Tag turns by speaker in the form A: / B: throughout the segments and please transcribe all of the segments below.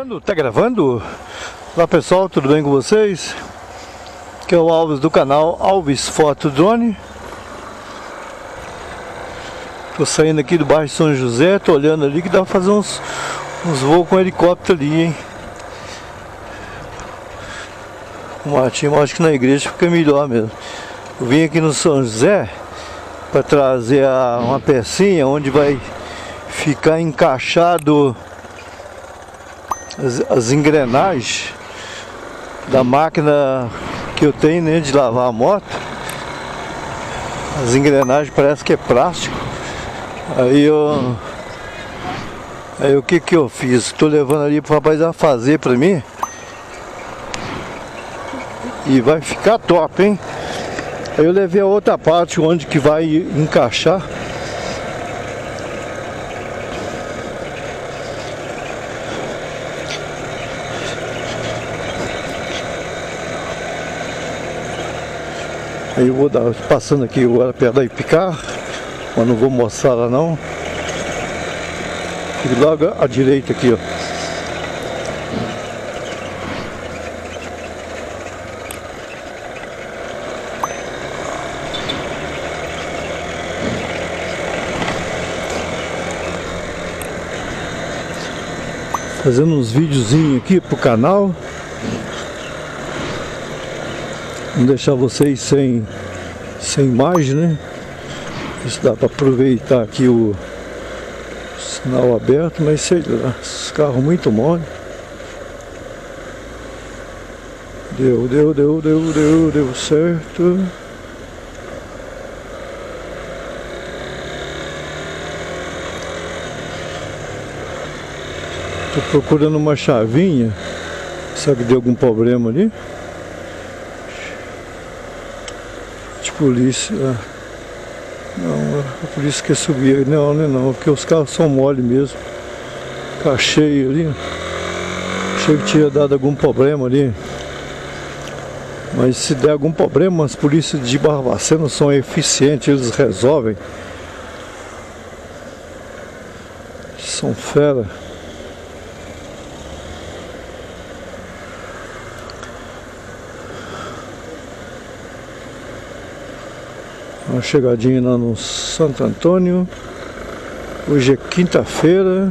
A: gravando? Tá gravando? Olá pessoal, tudo bem com vocês? Aqui é o Alves do canal Alves Foto Drone. Tô saindo aqui do bairro de São José, tô olhando ali que dá pra fazer uns voos com helicóptero ali, hein? O matinho, acho que na igreja fica melhor mesmo. Eu vim aqui no São José para trazer uma pecinha onde vai ficar encaixado as engrenagens da máquina que eu tenho, né, de lavar a moto. As engrenagens parece que é plástico. Aí o que eu fiz? Estou levando ali para o rapaz a fazer para mim. E vai ficar top, hein? Aí eu levei a outra parte onde que vai encaixar. Aí eu vou dar, passando aqui agora perto da Ipicar, mas não vou mostrar lá não. Fique logo à direita aqui, ó. Fazendo uns videozinhos aqui pro canal. Não deixar vocês sem imagem, né? Isso dá para aproveitar aqui o sinal aberto, mas sei lá, os carros muito mole. Deu certo. Tô procurando uma chavinha. Será que deu algum problema ali? De polícia. Não, a polícia quer subir. Não, porque os carros são mole mesmo. Tá cheio ali. Achei que tinha dado algum problema ali. Mas se der algum problema, as polícias de Barbacena são eficientes, eles resolvem. São fera. Uma chegadinha lá no Santo Antônio. Hoje é quinta-feira.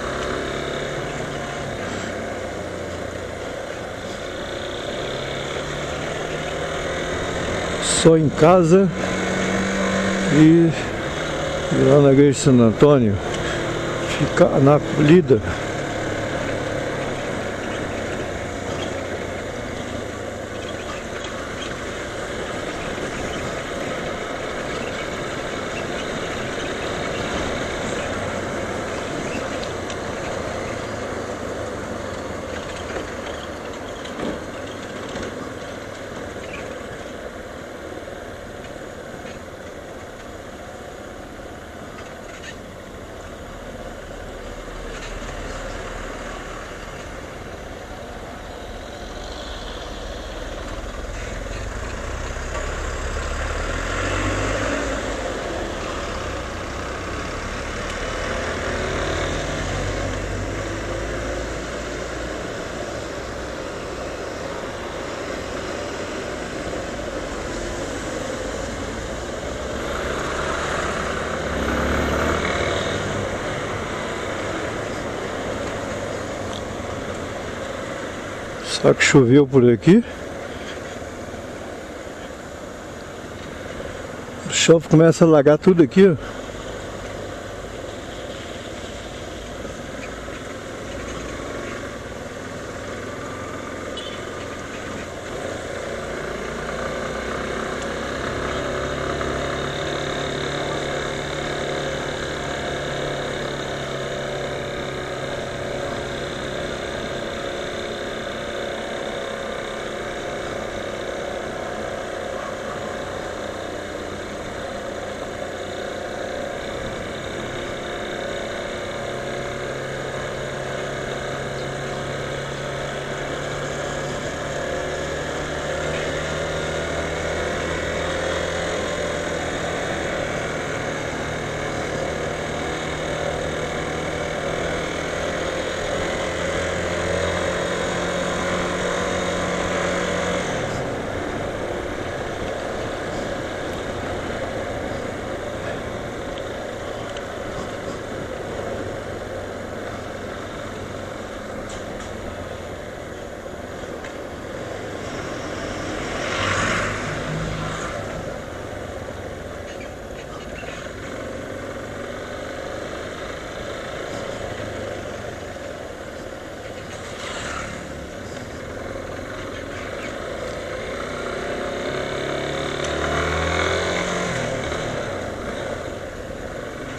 A: Só em casa. E lá na igreja de Santo Antônio. Ficar na acolhida. Só que choveu por aqui. Chove, começa a alagar tudo aqui, ó.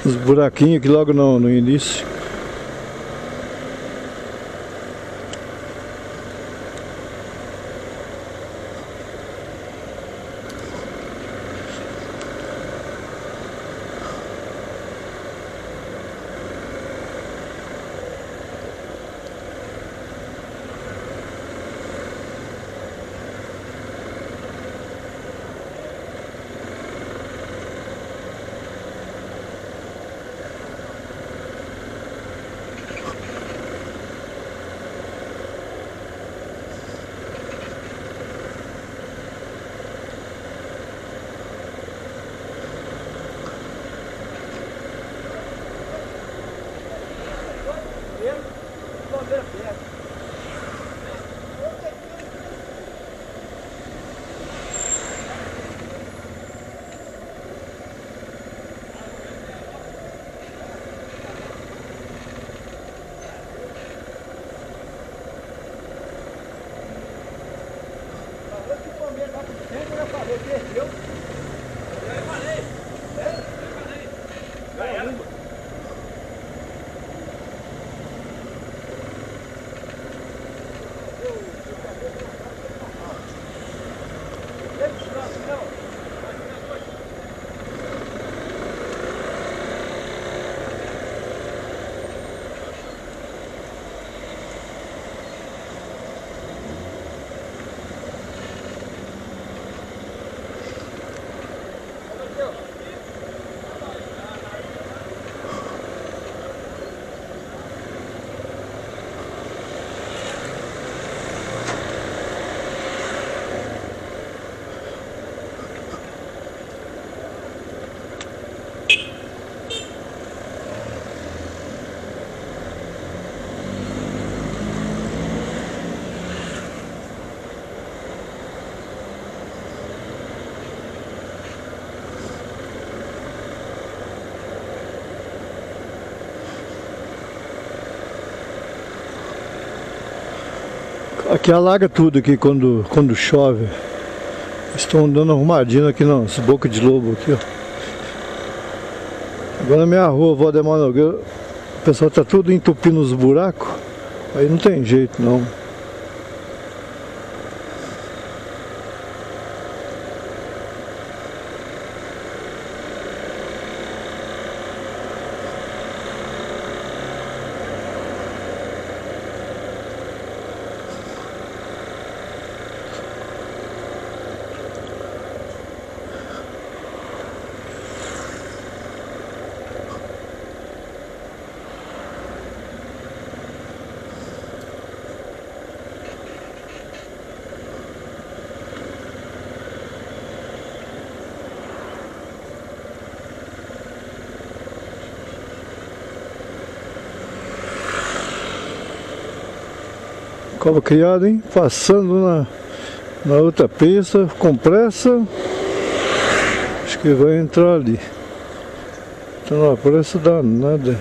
A: Os buraquinhos aqui logo no início. Aqui alaga tudo aqui quando chove. Estou andando arrumadinho aqui nas bocas de lobo aqui, ó. Agora na minha rua, Valdemar Nogueira, o pessoal tá tudo entupindo os buracos. Aí não tem jeito não. Cobra criada, hein? Passando na outra pista, com pressa. Acho que vai entrar ali. Tá numa pressa danada.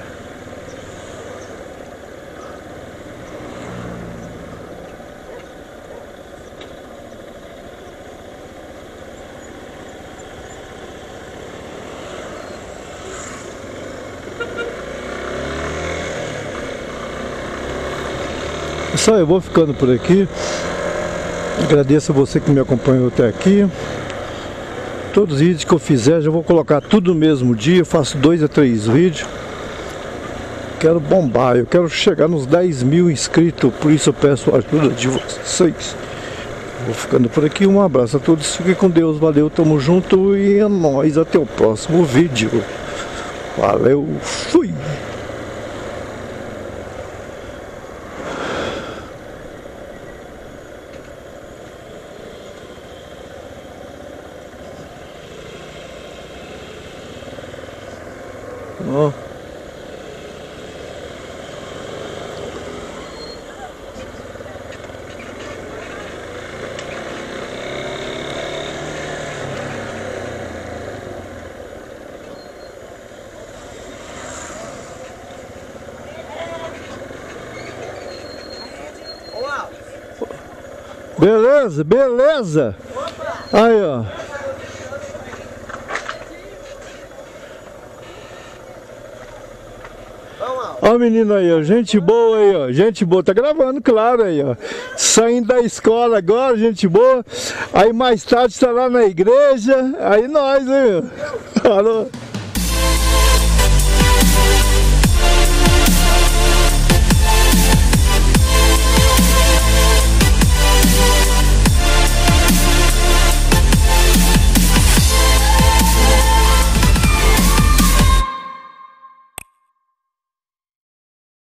A: Só eu vou ficando por aqui. Agradeço a você que me acompanhou até aqui. Todos os vídeos que eu fizer, já vou colocar tudo no mesmo dia. Eu faço 2 a 3 vídeos. Quero bombar, eu quero chegar nos 10.000 inscritos. Por isso eu peço a ajuda de vocês. Vou ficando por aqui. Um abraço a todos. Fiquem com Deus. Valeu, tamo junto. E é nóis. Até o próximo vídeo. Valeu, fui! Ó. Beleza, beleza. Aí, ó. Ó o menino aí, ó, gente boa aí, ó, gente boa, tá gravando, claro aí, ó. Saindo da escola agora, gente boa. Aí mais tarde tá lá na igreja, aí nós, hein, meu. Alô.